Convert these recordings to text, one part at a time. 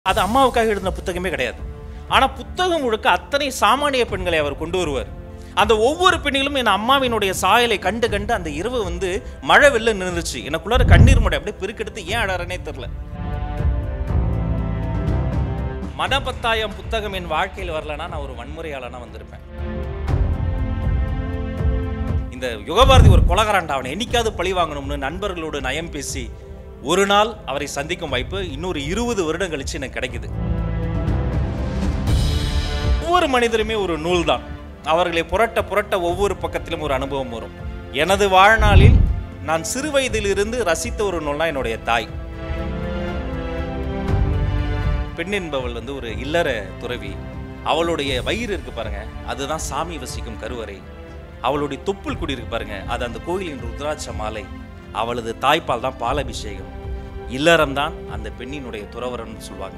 அது அம்மாவுக்காக எழுதின புத்தகமே கிடையாது. ஆனா புத்தகம் முழுக்க அத்தனை சாமானிய பெண்களை அவர் கொண்டு வருவார். அந்த ஒவ்வொரு பெண்ணிலும் என் அம்மாவினுடைய சாயலை கண்டு கண்டு அந்த இரவு மழை வெள்ள நின்றுச்சு. எனக்குள்ளார கண்ணீர் மடை அப்படியே பெருக்கெடுத்து ஏன் அழறனே தெரியல. மனப்பத்தாயம் புத்தகம் என் வாழ்க்கையில் வரலன்னா நான் ஒரு வன்முறையாளனா வந்திருப்பேன். இந்த யுகபாரதி ஒரு கொலகாரன்டா, அவனை என்னைக்காவது பழி வாங்கணும்னு நண்பர்களோடு நயம் பேசி ஒரு நாள் அவரை சந்திக்கும் வாய்ப்பு இன்னொரு 20 வருடம் கழிச்சு எனக்கு கிடைக்குது. ஒவ்வொரு மனிதருமே ஒரு நூல் தான். அவர்களை புரட்ட புரட்ட ஒவ்வொரு பக்கத்திலும் ஒரு அனுபவம் வரும். எனது வாழ்நாளில் நான் சிறு வயதிலிருந்து ரசித்த ஒரு நூல்னா என்னுடைய தாய். பெண் என்பவள் ஒரு இல்லற துறவி. அவளுடைய வயிறு இருக்கு பாருங்க, அதுதான் சாமி வசிக்கும் கருவறை. அவளுடைய தொப்புள் குடி இருக்கு பாருங்க, அது அந்த கோயிலின் ருத்ராட்ச மாலை. அவளது தாய்ப்பால் தான் பாலபிஷேகம். இல்லறம் தான் அந்த பெண்ணினுடைய துறவரம் சொல்வாங்க.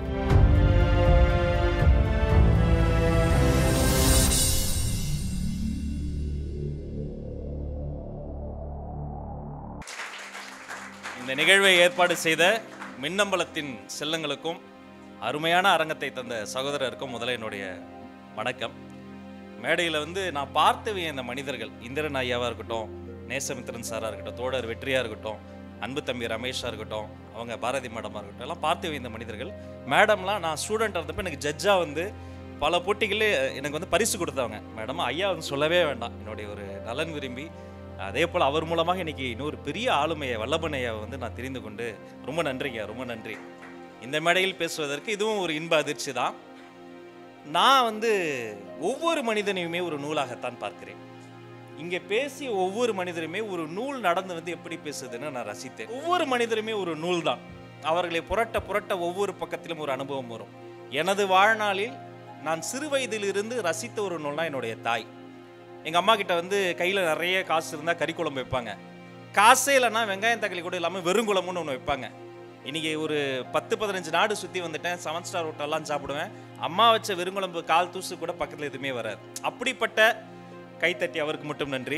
இந்த நிகழ்வை ஏற்பாடு செய்த மின்னம்பலத்தின் செல்லங்களுக்கும் அருமையான அரங்கத்தை தந்த சகோதரருக்கும் முதல்ல என்னுடைய வணக்கம். மேடையில் நான் பார்த்தவே இந்த மனிதர்கள், இந்திரன் ஐயாவாக இருக்கட்டும், நேசமித்திரன் சாராக இருக்கட்டும், தோழர் வெற்றியாக இருக்கட்டும், அன்பு தம்பி ரமேஷாக இருக்கட்டும், அவங்க பாரதி மேடமாக இருக்கட்டும், எல்லாம் பார்த்தவே இந்த மனிதர்கள். மேடம்லாம் நான் ஸ்டூடெண்ட் இருந்தப்போ எனக்கு ஜட்ஜாக பல போட்டிகளே எனக்கு பரிசு கொடுத்தவங்க. மேடம் ஐயா சொல்லவே வேண்டாம், என்னுடைய ஒரு நலன் விரும்பி. அதே போல் அவர் மூலமாக இன்னைக்கு இன்னொரு பெரிய ஆளுமையை வல்லபனையை நான் தெரிந்து கொண்டு ரொம்ப நன்றிங்க, ரொம்ப நன்றி. இந்த மேடையில் பேசுவதற்கு இதுவும் ஒரு இன்ப அதிர்ச்சி தான். நான் ஒவ்வொரு மனிதனையுமே ஒரு நூலாகத்தான் பார்க்கிறேன். இங்கே பேசிய ஒவ்வொரு மனிதருமே ஒரு நூல் நடந்து எப்படி பேசுதுன்னு நான் ரசித்தேன். ஒவ்வொரு மனிதருமே ஒரு நூல் தான். அவர்களை புரட்ட புரட்ட ஒவ்வொரு பக்கத்திலும் ஒரு அனுபவம் வரும். எனது வாழ்நாளில் நான் சிறு வயதிலிருந்து ரசித்த ஒரு நூல்னா என்னுடைய தாய். எங்கள் அம்மா கிட்ட கையில் நிறைய காசு இருந்தால் கறி குழம்பு வைப்பாங்க. காசே இல்லைன்னா வெங்காயம் தக்காளி கூட இல்லாமல் வெறுங்குழம்புன்னு ஒன்று வைப்பாங்க. இன்றைக்கி ஒரு 10-15 நாடு சுற்றி வந்துட்டேன், 7 ஸ்டார் ஹோட்டல்லாம் சாப்பிடுவேன். அம்மா வச்ச வெறுங்குழம்பு கால் தூசு கூட பக்கத்தில் எதுவுமே வராது. அப்படிப்பட்ட கைத்தட்டி அவருக்கு மட்டும் நன்றி.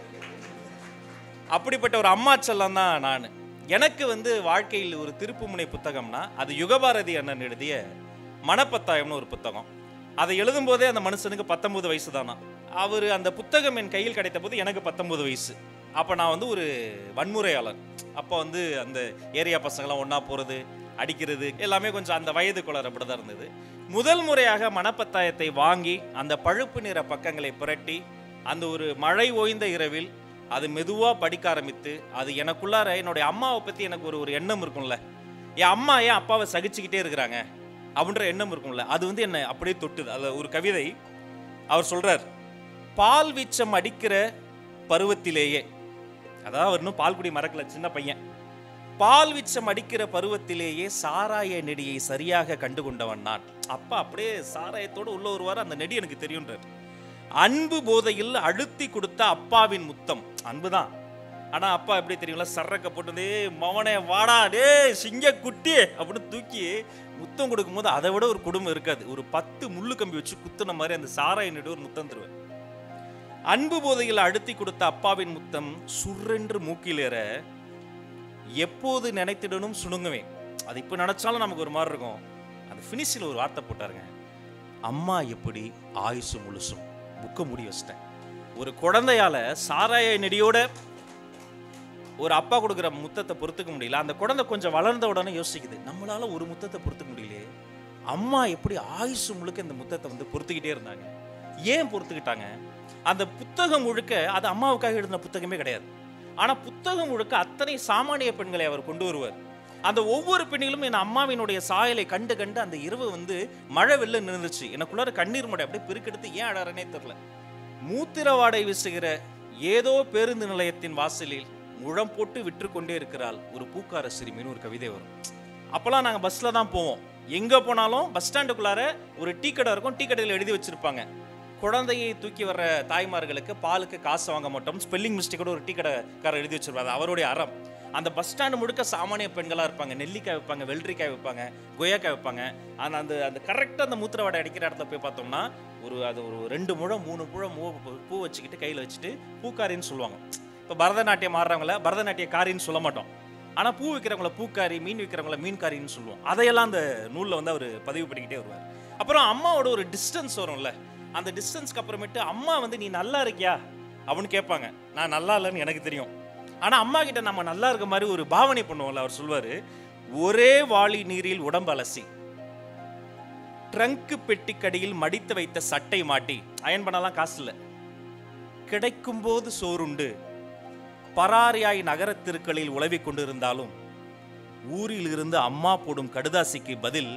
அப்படிப்பட்ட ஒரு அம்மா செல்லம் தான் நான். எனக்கு வாழ்க்கையில் ஒரு திருப்புமுனை புத்தகம்னா அது யுகபாரதி அண்ணன் எழுதிய மனப்பத்தாயம்னு ஒரு புத்தகம். அதை எழுதும் போதே அந்த மனுஷனுக்கு 19 வயசு தானா. அவர் அந்த புத்தகம் என் கையில் கிடைத்த போது எனக்கு 19 வயசு. அப்போ நான் ஒரு வன்முறையாளர். அப்போ அந்த ஏரியா பசங்களாம் ஒன்றா போகிறது, அடிக்கிறது எல்லாமே கொஞ்சம் அந்த வயது குளர் அப்படி தான் இருந்தது. முதல் முறையாக மனப்பத்தாயத்தை வாங்கி அந்த பழுப்பு நிற பக்கங்களை புரட்டி அந்த ஒரு மழை ஓய்ந்த இரவில் அது மெதுவாக படிக்க ஆரம்பித்து, அது எனக்குள்ளார என்னுடைய அம்மாவை பற்றி எனக்கு ஒரு எண்ணம் இருக்கும்ல, என் அம்மா ஏன் அப்பாவை சகிச்சுக்கிட்டே இருக்கிறாங்க அப்படின்ற எண்ணம் இருக்கும்ல, அது என்னை அப்படியே தொட்டுது. அதில் ஒரு கவிதை அவர் சொல்கிறார், பால் வீச்சம் அடிக்கிற பருவத்திலேயே, அதாவது அவர் இன்னும் பால் குடி மறக்கல, சின்ன பையன், பால் வீச்சம் அடிக்கிற பருவத்திலேயே சாராய நெடியை சரியாக கண்டு கொண்டவன் நான். அப்பா அப்படியே சாராயத்தோடு உள்ள ஒருவாறு அந்த நெடி எனக்கு தெரியுன்றார். அன்பு போதையில் அழுத்தி கொடுத்த அப்பாவின் முத்தம், அன்புதான். ஆனா அப்பா எப்படி தெரியுங்களா, சரக்க போட்டதே மவனே வாடா டே சிங்க குட்டி அப்படின்னு தூக்கி முத்தம் கொடுக்கும் போது அதை விட ஒரு குடும்பம் இருக்காது. ஒரு 10 முள்ளு கம்பி வச்சு குத்துன மாதிரி அந்த சாராய நெடி ஒரு முத்தம் தருவேன். அன்பு போதையில் அழுத்தி கொடுத்த அப்பாவின் முத்தம் சுரென்று மூக்கிலேற எப்போது நினைத்திடனும் சுணுங்குவேன். அது இப்போ நினைச்சாலும் நமக்கு ஒரு மாதிரி இருக்கும். அந்த ஃபினிஷில் ஒரு வார்த்தை போட்டாருங்க, அம்மா எப்படி ஆயுசு முழுசும். புக்க முடி வச்சிட்டேன். ஒரு குழந்தையால சாராய நெடியோட ஒரு அப்பா கொடுக்குற முத்தத்தை பொறுத்துக்க முடியல. அந்த குழந்தை கொஞ்சம் வளர்ந்த உடனே யோசிக்குது, நம்மளால ஒரு முத்தத்தை பொறுத்துக்க முடியலையே, அம்மா எப்படி ஆயுசு முழுக்க இந்த முத்தத்தை பொறுத்துக்கிட்டே இருந்தாங்க. ஏன் பொறுத்துக்கிட்டாங்க? அந்த புத்தகம் முழுக்க அது அம்மாவுக்காக எழுதின புத்தகமே கிடையாது. ஆனா புத்தகம் முழுக்க அத்தனை சாமானிய பெண்களை அவர் கொண்டு வருவார். அந்த ஒவ்வொரு பெண்ணிலும் என் அம்மாவினுடைய சாயலை கண்டு கண்டு அந்த இரவு மழை வெள்ள நின்றுச்சு. எனக்குள்ளார கண்ணீர் மடை அப்படியே பெருக்கெடுத்து ஏன் அழறனே தெரியல. மூத்திரவாடை வீசுகிற ஏதோ பேருந்து நிலையத்தின் வாசலில் முழம் போட்டு விற்று கொண்டே இருக்கிறாள் ஒரு பூக்கார சிறுமின்னு ஒரு கவிதை வரும். அப்போல்லாம் நாங்கள் பஸ்ஸில் தான் போவோம். எங்கே போனாலும் பஸ் ஸ்டாண்டுக்குள்ளார ஒரு டீ கடை இருக்கும். டீ கடையில் எழுதி வச்சிருப்பாங்க, குழந்தையை தூக்கி வர்ற தாய்மார்களுக்கு பாலுக்கு காசு வாங்க மாட்டோம். ஸ்பெல்லிங் மிஸ்டேக்கோட ஒரு டீ கடைக்காரர் எழுதி வச்சிருப்பாங்க. அவருடைய அறம். அந்த பஸ் ஸ்டாண்டு முழுக்க சாமானிய பெண்களாக இருப்பாங்க. நெல்லிக்காய் வைப்பாங்க, வெள்ளரிக்காய் வைப்பாங்க, கொய்யாக்காய் வைப்பாங்க. ஆனால் அந்த கரெக்டாக அந்த மூத்திரவாடை அடிக்கிற இடத்துல போய் பார்த்தோம்னா ஒரு 2 முழம் 3 முழம் பூ வச்சுக்கிட்டு கையில் வச்சுட்டு பூக்காரின்னு சொல்லுவாங்க. இப்போ பரதநாட்டியம் ஆடுறவங்கள பரதநாட்டிய காரின்னு சொல்ல மாட்டோம். ஆனால் பூ விற்கிறவங்கள பூக்காரி, மீன் விற்கிறவங்கள மீன்காரின்னு சொல்லுவோம். அதையெல்லாம் அந்த நூலில் வந்து அவர் பதிவு பண்ணிக்கிட்டே வருவார். அப்புறம் அம்மாவோட ஒரு டிஸ்டன்ஸ் வரும்ல, அந்த டிஸ்டன்ஸ்க்கு அப்புறமேட்டு அம்மா வந்து நீ நல்லா இருக்கியா அப்படின்னு கேட்பாங்க. நான் நல்லா இல்லைன்னு எனக்கு தெரியும். ஆனால் அம்மா கிட்ட நம்ம நல்லா இருக்க மாதிரி ஒரு பாவனை பண்ணுவோம்ல. அவர் சொல்வார், ஒரே வாளி நீரில் உடம்பு அலசி, ட்ரங்க் பெட்டிக்கடியில் மடித்து வைத்த சட்டை மாட்டி, அயன் பண்ணலாம் காசு இல்லை, கிடைக்கும் போது சோறுண்டு பராரியாய் நகரத் தெருக்களில் உலவிக் கொண்டிருந்தாலும் ஊரில் இருந்து அம்மா போடும் கடுதாசிக்கு பதில்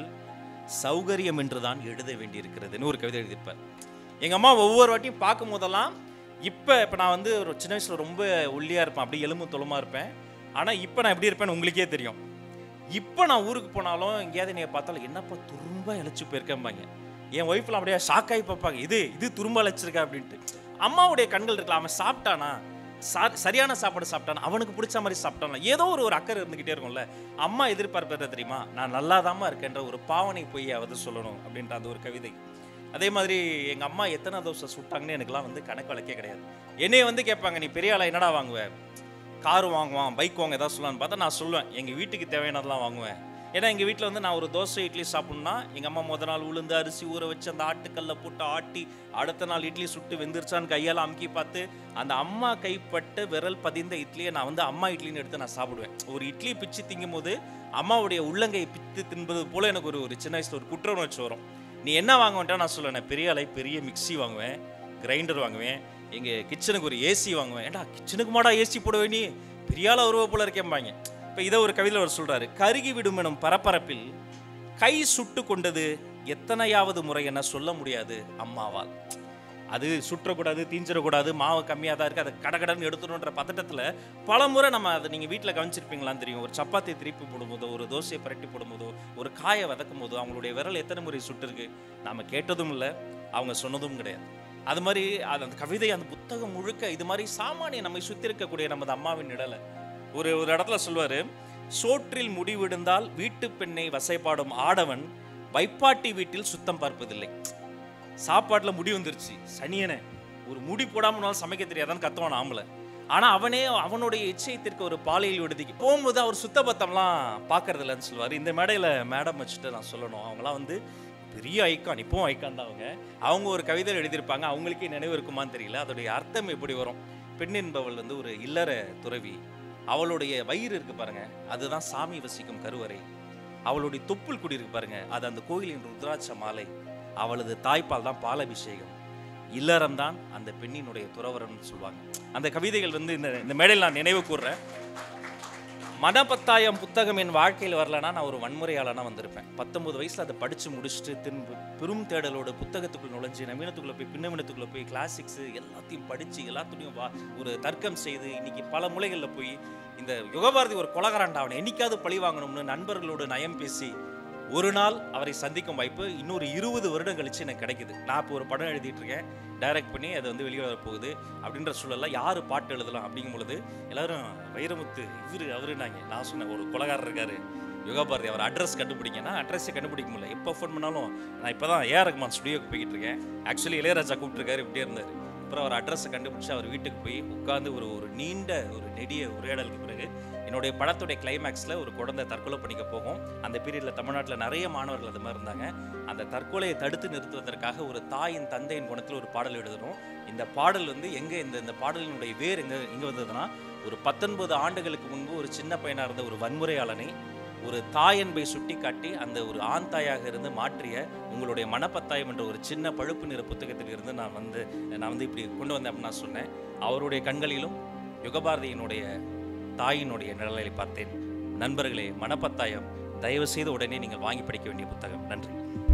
சௌகரியம் என்றுதான் எழுத வேண்டியிருக்கிறதுன்னு ஒரு கவிதை எழுதியிருப்பார். எங்க அம்மா ஒவ்வொரு வாட்டியும் பார்க்கும் போதெல்லாம், இப்போ நான் வந்து ஒரு சின்ன வயசுல ரொம்ப ஒல்லியா இருப்பேன், அப்படியே எலும்பு தொலமா இருப்பேன். ஆனா இப்போ நான் எப்படி இருப்பேன்னு உங்களுக்கே தெரியும். இப்போ நான் ஊருக்கு போனாலும் எங்கேயாவது நீங்க பார்த்தாலும் என்னப்பா துரும்பா இழைச்சி போயிருக்கேன்பாங்க. என் ஒய்ஃப்லாம் அப்படியே ஷாக்காகி பார்ப்பாங்க, இது துரும்பா இழைச்சிருக்கா அப்படின்ட்டு. அம்மாவுடைய கண்கள் இருக்கலாம், அவன் சாப்பிட்டானா, சரியான சாப்பாடு சாப்பிட்டானா, அவனுக்கு பிடிச்ச மாதிரி சாப்பிட்டானா, ஏதோ ஒரு அக்கறை இருந்துகிட்டே இருக்கும்ல. அம்மா எதிர்பார்ப்பது தெரியுமா, நான் நல்லாதாம்மா இருக்கேன்ற ஒரு பாவனை போய் அவது சொல்லணும் அப்படின்ற அந்த ஒரு கவிதை. அதே மாதிரி எங்க அம்மா எத்தனை தோசை சுட்டாங்கன்னு எனக்குலாம் வந்து கணக்கு வழக்கே கிடையாது. என்னைய வந்து கேட்பாங்க, நீ பெரிய ஆளா என்னடா வாங்குவேன், கார் வாங்குவான், பைக் வாங்க ஏதாவது சொல்லலான்னு பார்த்தா நான் சொல்லுவேன், எங்கள் வீட்டுக்கு தேவையானதெல்லாம் வாங்குவேன். ஏன்னா எங்கள் வீட்டில் வந்து நான் ஒரு தோசை இட்லி சாப்பிட்ணுன்னா எங்கள் அம்மா முதல் நாள் உளுந்து அரிசி ஊற வச்சு அந்த ஆட்டுக்கல்ல போட்டு ஆட்டி அடுத்த நாள் இட்லி சுட்டு வெந்துருச்சான்னு கையால் அமுக்கி பார்த்து அந்த அம்மா கைப்பட்ட விரல் பதிந்த இட்லியை நான் வந்து அம்மா இட்லின்னு எடுத்து நான் சாப்பிடுவேன். ஒரு இட்லி பிச்சு திங்கும் போது அம்மாவுடைய உள்ளங்கை பித்து தின்பது போல் எனக்கு ஒரு சின்ன வயசில் ஒரு குற்ற உணர்ச்சி வரும். நீ என்ன வாங்குவேன்ட்டா நான் சொல்லுவேன், நான் பெரிய ஆளை பெரிய மிக்சி வாங்குவேன், கிரைண்டர் வாங்குவேன், எங்கள் கிச்சனுக்கு ஒரு ஏசி வாங்குவேன். ஏண்டா கிச்சனுக்கு மாடா ஏசி போடுவேன், நீ பெரிய ஆள் உருவ போல இருக்கேன்பாங்க. இப்போ இதை ஒரு கவிதையில் அவர் சொல்கிறாரு, கருகி விடும் எனும் பரபரப்பில் கை சுட்டு கொண்டது எத்தனையாவது முறை என்ன சொல்ல முடியாது அம்மாவால். அது சுற்றக்கூடாது, தீஞ்சிடக்கூடாது, மாவு கம்மியாக தான் இருக்குது, அதை கடகடன்னு எடுத்துணுன்ற பதட்டத்தில் பல முறை நம்ம அதை நீங்கள் வீட்டில் கவனிச்சிருப்பீங்களான்னு தெரியும். ஒரு சப்பாத்தி திருப்பி போடும்போதோ, ஒரு தோசையை பரட்டி போடும்போதோ, ஒரு காயை வதக்கும் போதோ அவங்களுடைய விரல் எத்தனை முறை சுட்டுருக்கு நாம் கேட்டதும் இல்லை, அவங்க சொன்னதும் கிடையாது. அது மாதிரி அந்த கவிதை, அந்த புத்தகம் முழுக்க இது மாதிரி சாமானிய நம்மை சுற்றி இருக்கக்கூடிய நமது அம்மாவின் நிழலை. ஒரு இடத்துல சொல்வாரு, சோற்றில் முடிவிடுந்தால் வீட்டு பெண்ணை வசைப்பாடும் ஆடவன் வைப்பாட்டி வீட்டில் சுத்தம் பார்ப்பதில்லை. சாப்பாட்டில் முடி வந்துருச்சு, சனியனை ஒரு முடி போடாமனாலும் சமைக்க தெரியாதான்னு கத்துவான் ஆம்பளை. ஆனால் அவனே அவனுடைய இச்சையத்திற்கு ஒரு பாலியல் விடுதிக்கு போகும்போது அவர் சுத்தபத்தம்லாம் பார்க்கறது இல்லைன்னு சொல்லுவார். இந்த மேடையில் மேடம் வச்சுட்டு நான் சொல்லணும், அவங்களாம் வந்து பெரிய ஐக்கான், இப்போவும் ஐக்கான் தான். அவங்க ஒரு கவிதையில் எழுதியிருப்பாங்க, அவங்களுக்கே நினைவு இருக்குமான்னு தெரியல. அதோடைய அர்த்தம் எப்படி வரும், பெண் என்பவள் வந்து ஒரு இல்லற துறவி, அவளுடைய வயிறு இருக்கு பாருங்க, அதுதான் சாமி வசிக்கும் கருவறை, அவளுடைய தொப்புள் குடி இருக்கு பாருங்க, அது அந்த கோயிலின் ருத்ராட்ச மாலை, அவளது தாய்ப்பால் தான் பாலபிஷேகம், இல்லறம் தான் அந்த பெண்ணினுடைய துறவரம்னு சொல்லுவாங்க. அந்த கவிதைகள் வந்து இந்த மேடையில் நான் நினைவு கூறுறேன். மனப்பத்தாயம் புத்தகம் என் வாழ்க்கையில் வரலன்னா நான் ஒரு வன்முறையாளனா வந்திருப்பேன். 19 வயசுல அதை படித்து முடிச்சுட்டு திரும்ப பெரும் தேடலோடு புத்தகத்துக்குள் நுழைஞ்சு நவீனத்துக்குள்ளே போய் பின்னவீனத்துக்குள்ளே போய் கிளாசிக்ஸு எல்லாத்தையும் படித்து எல்லாத்துலேயும் ஒரு தர்க்கம் செய்து இன்னைக்கு பல மூலைகளில் போய் இந்த யுகபாரதி ஒரு கொலகாரண்டா, அவனை என்னைக்காவது பழி வாங்கணும்னு நண்பர்களோடு நயம் பேசி ஒரு நாள் அவரை சந்திக்கும் வாய்ப்பு இன்னொரு 20 வருடம் கழிச்சு எனக்கு கிடைக்குது. நான் இப்போ ஒரு படம் எழுதிட்டு இருக்கேன், டைரக்ட் பண்ணி அதை வந்து வெளியே வரப்போகுது. அப்படின்ற சூழலில் யார் பாட்டு எழுதலாம் அப்படிங்கும் பொழுது எல்லாரும் வைரமுத்து அவருனாங்க. நான் சொன்னேன், ஒரு கொலகாரர் இருக்காரு யுகபாரதி, அவர் அட்ரஸ் கண்டுபிடிங்கன்னா அட்ரஸே கண்டுபிடிக்க முடியல. எப்போ ஃபோன் பண்ணாலும் நான் இப்போ தான் ஏஆர் ரஹ்மான் ஸ்டுடியோக்கு போய்கிட்டு இருக்கேன், ஆக்சுவலி இளையராஜா கூப்பிட்டுருக்காரு, இப்படியே இருந்தார். அப்புறம் அவர் அட்ரஸை கண்டுபிடிச்சி அவர் வீட்டுக்கு போய் உட்காந்து ஒரு நீண்ட நெடிய உரையாடலுக்கு பிறகு என்னுடைய படத்துடைய கிளைமேக்ஸில் ஒரு குழந்தை தற்கொலை பண்ணிக்க போகும். அந்த பீரியடில் தமிழ்நாட்டில் நிறைய மாணவர்கள் அது மாதிரி இருந்தாங்க. அந்த தற்கொலையை தடுத்து நிறுத்துவதற்காக ஒரு தாயின் தந்தையின் குணத்தில் ஒரு பாடல் எழுதணும். இந்த பாடல் வந்து எங்கே இந்த பாடலினுடைய வேர் எங்கே வந்ததுன்னா, ஒரு 19 ஆண்டுகளுக்கு முன்பு ஒரு சின்ன பையனாக இருந்த ஒரு வன்முறையாளனை ஒரு தாயன்பை சுட்டி காட்டி அந்த ஒரு ஆண் தாயாக இருந்து மாற்றிய உங்களுடைய மனப்பத்தாயம் என்ற ஒரு சின்ன பழுப்பு நிற புத்தகத்தில் இருந்து நான் வந்து இப்படி கொண்டு வந்தேன் அப்படின்னு நான் சொன்னேன். அவருடைய கண்களிலும் யுகபாரதியினுடைய தாயினுடைய நிழலை பார்த்தேன். நண்பர்களே, மனப்பத்தாயம் தயவு செய்து உடனே நீங்கள் வாங்கி படிக்க வேண்டிய புத்தகம். நன்றி.